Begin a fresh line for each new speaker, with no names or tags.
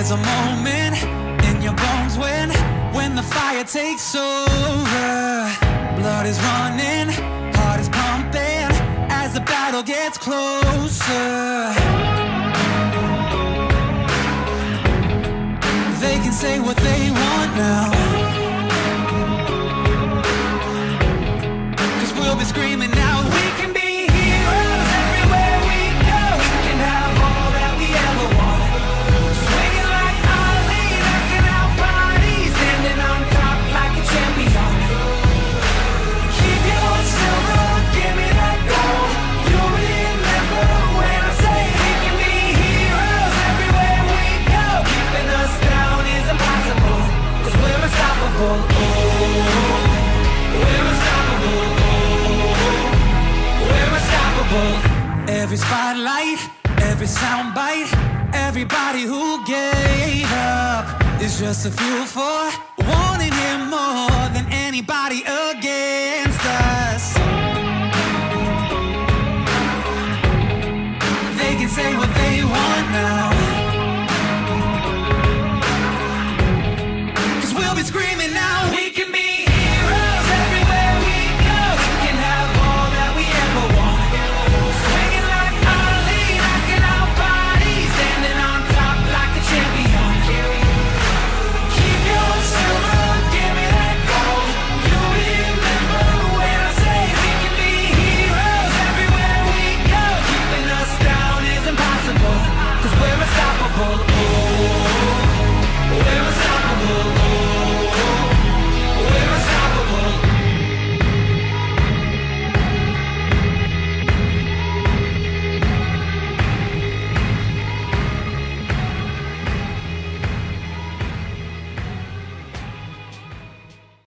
There's a moment in your bones when the fire takes over. Blood is running, heart is pumping as the battle gets closer. They can say what they want now, 'cause we'll be screaming out, we can be heroes everywhere we go. We can have all that we ever want. Swinging like Ali, knocking out bodies, standing on top like a champion. Keep your silver, give me that gold. You'll remember when I say we can be heroes everywhere we go. Keeping us down is impossible, 'cause we're unstoppable. Oh, we're unstoppable. We're unstoppable. Every spotlight, every soundbite, everybody who gave up is just a fuel for wanting him more than anybody again.